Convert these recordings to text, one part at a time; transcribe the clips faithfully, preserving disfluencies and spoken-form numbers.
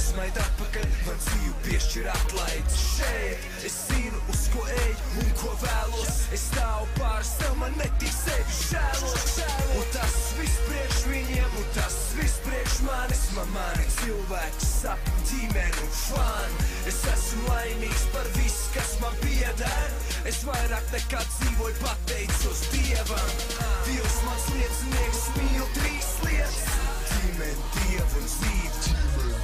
pasmaid atpakaļ, man dzīvi piešķir atlaides. Šeit es zinu, uz ko eju un ko vēlos. Es stāvu pār sev, man netīk sevi žēlos. Un tas viss priekš viņiem, un tas viss priekš manis. Man mani cilvēki, sapņi, ģimeni un fani. Es esmu laimīgs par visu, kas man pieder. Es vairāk nekā dzīvoju, pateicos Dievam. Dievs mans liecinieks, mīl trīs lietas: ģimeni, Dievu un dzīvi.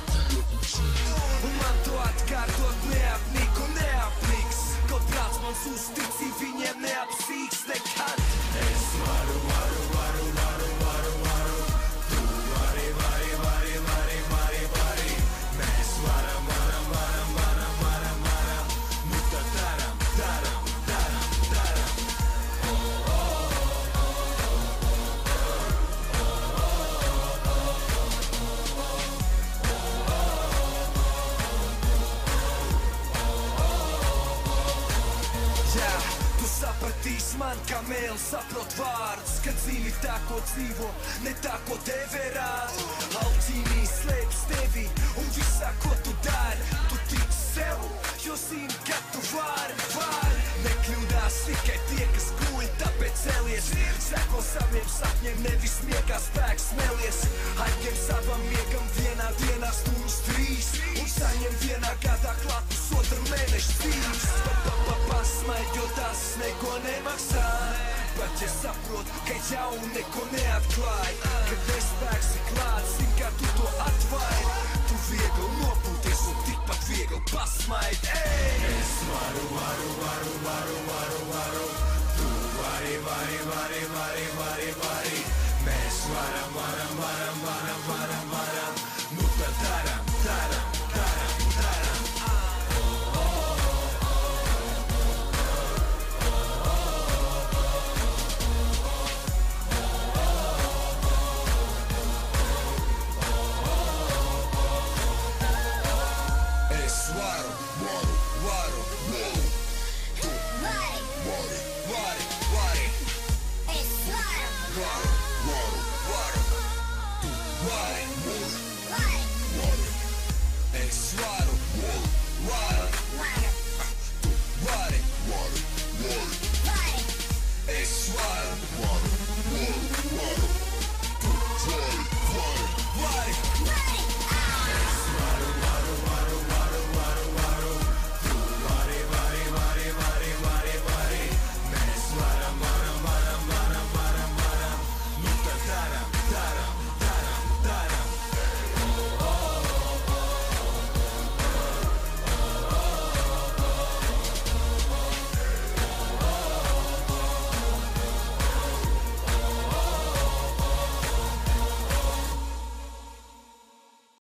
Un man to atkārtot neapnīk un neapniks. Ko prāts mans uzticība viņiem neapsīks nekad. Es varu, varu, varu, varu, varu, varu. Tu vari, vari, vari, vari, vari, vari. Mēs varam, varam, varam, varam, varam, varam. Nu tad daram, daram, daram, daram. Oh, oh, oh, oh, jā, tu sapratīs man, kā mēls saprot vārdus, kad dzīvi tā, ko dzīvo, ne tā, ko tev rāda. Alķīmija slēpjas tevī un visā, ko tu dari. Tu tici sev, jo zini, ka tu vari, vari. Nekļūdās tikai tie, kas guļ, tāpēc celies. Seko saviem sapņiem, nevis miegā spēks melies. Aizņem savam miegam vienā dienā stundas trīs un saņem vienā gadā klāt pusotra mēneša dzīves. Pasmaid, jo tas neko nemaksā. Bet ja saprot, ka jau neko neatklāj, kad nespēks ir klāts, zin, kā tu to atvairi. Tu viegli nopūties un tikpat viegli pasmaid. Ej! Es varu, varu, varu, varu, varu, varu. Tu vari, vari, vari, vari, vari, vari. Mēs varam, varam, varam, varam, varam, varam. Nu tad daram, daram, daram, daram. Water.